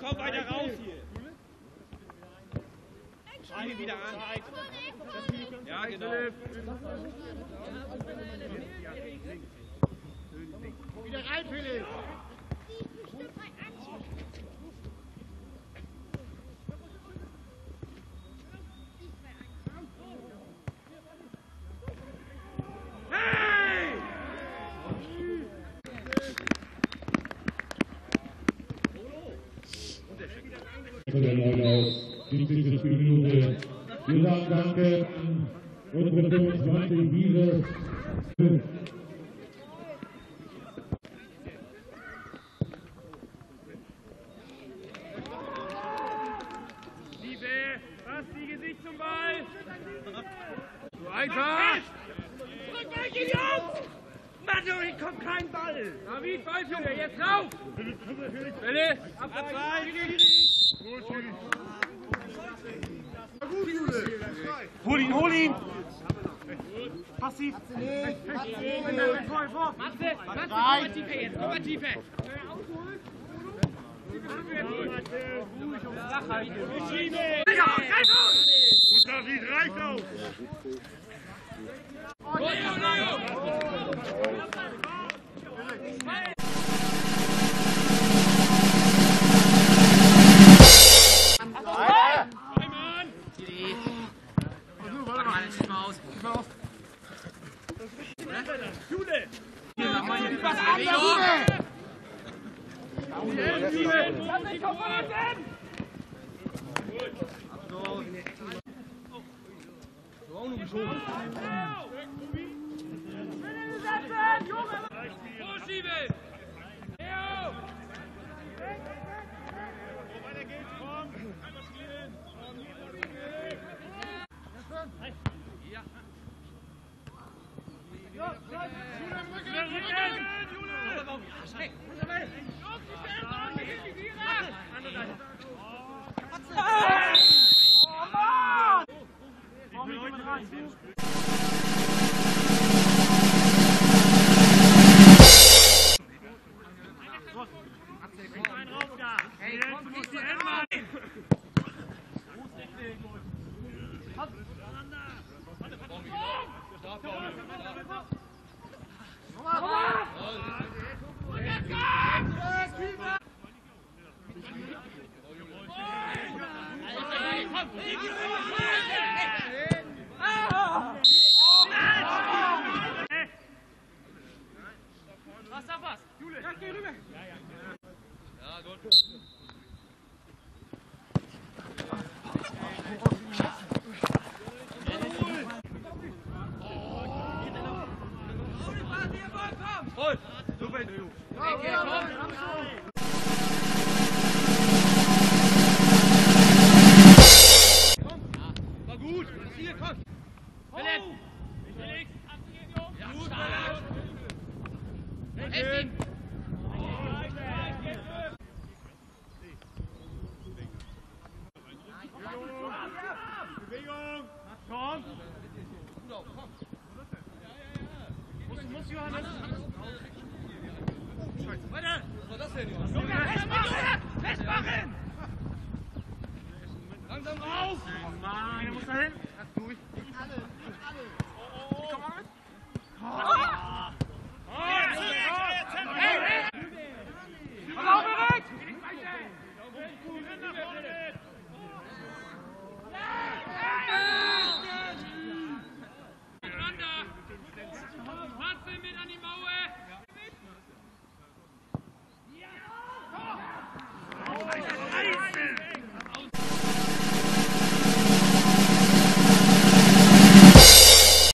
komm weiter raus hier. Spiele wieder an. Ja, genau. Wieder rein, Philipp. Der Neulauf, 70. Minute. Wir sagen danke an unsere 25 Wiese. Liebe, fass die Gesicht zum Ball. So einfach. Rückwärts, geh auf! Mann, hier kommt kein Ball. David, Ball für dir, jetzt rauf! Bitte, abseits. Gut, Schiri. Hol ihn, hol ihn! Passiv. Vor. Matze, komm mal tiefer jetzt, komm mal tiefer. Gut, David, reicht aus. Langsam rauf! Einer muss da hin!